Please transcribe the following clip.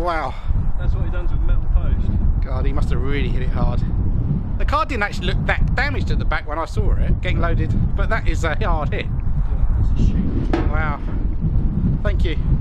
Wow. That's what he done to a metal post. God, he must have really hit it hard. The car didn't actually look that damaged at the back when I saw it, getting loaded, but that is a hard hit. Yeah, that's a shame. Wow. Thank you.